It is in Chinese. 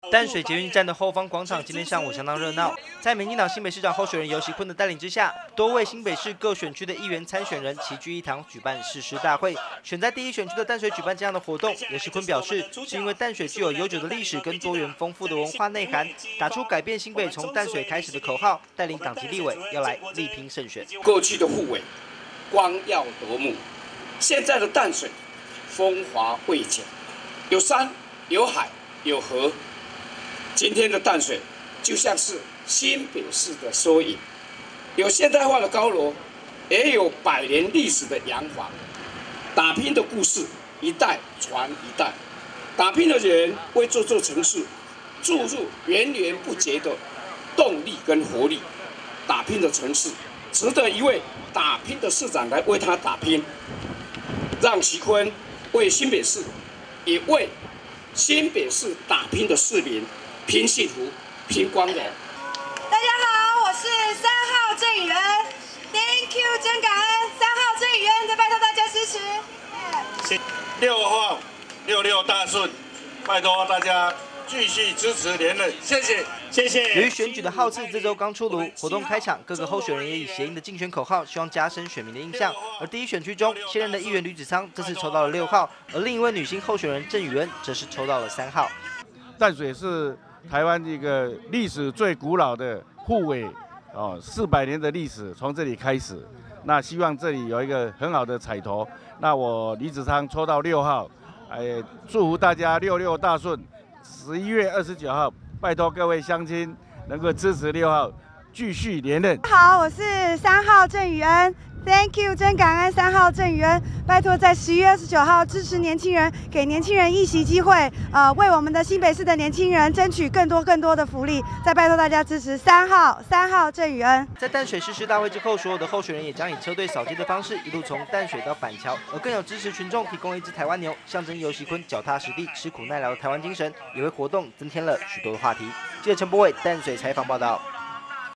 淡水捷运站的后方广场今天上午相当热闹，在民进党新北市长候选人游锡堃的带领之下，多位新北市各选区的议员参选人齐聚一堂举办誓师大会。选在第一选区的淡水举办这样的活动，游锡堃表示，是因为淡水具有悠久的历史跟多元丰富的文化内涵，打出改变新北从淡水开始的口号，带领党籍立委要来力拼胜选。 过去的护卫光耀夺目，现在的淡水风华未减，有山有海有河。今天的淡水就像是新北市的缩影，有现代化的高楼，也有100年历史的洋房。打拼的故事一代传一代，打拼的人为这座城市注入源源不绝的动力跟活力。打拼的城市值得一位打拼的市长来为他打拼，让锡堃为新北市，也为新北市打拼的市民拼幸福、拼光荣。 大家好，我是3号郑宇恩 ，Thank you， 真感恩3号郑宇恩，再拜托大家支持。 6号66大顺，拜托大家继续支持连任，谢谢，谢谢。 由于选举的号次这周刚出炉，活动开场，各个候选人也以谐音的竞选口号，希望加深选民的印象。而第一选区中，现任的议员吕子昌这次抽到了6号，而另一位女性候选人郑宇恩则是抽到了3号。 淡水是台湾一个历史最古老的护卫，400年的历史从这里开始。那希望这里有一个很好的彩头。那我李子昌抽到6号，祝福大家66大顺。11月29号，拜托各位乡亲能够支持6号继续连任。 好，我是3号郑宇恩。Thank you， 真感恩3号郑宇恩，拜托在11月29号支持年轻人，给年轻人一席机会，为我们的新北市的年轻人争取更多的福利。再拜托大家支持3号郑宇恩。 在淡水誓师大会之后，所有的候选人也将以车队扫街的方式，一路从淡水到板桥，而更有支持群众提供一只台湾牛，象征游锡堃脚踏实地、吃苦耐劳的台湾精神，也为活动增添了许多的话题。记者陈柏伟淡水采访报道。